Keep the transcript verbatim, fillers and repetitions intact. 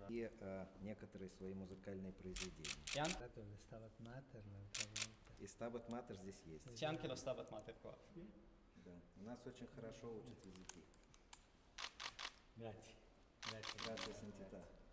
и э, некоторые свои музыкальные произведения. И Stabat Mater здесь есть. C'è anche lo Stabat Mater qua. Да, у нас очень хорошо учат языки. Grazie. Grazie. Grazie, Santità.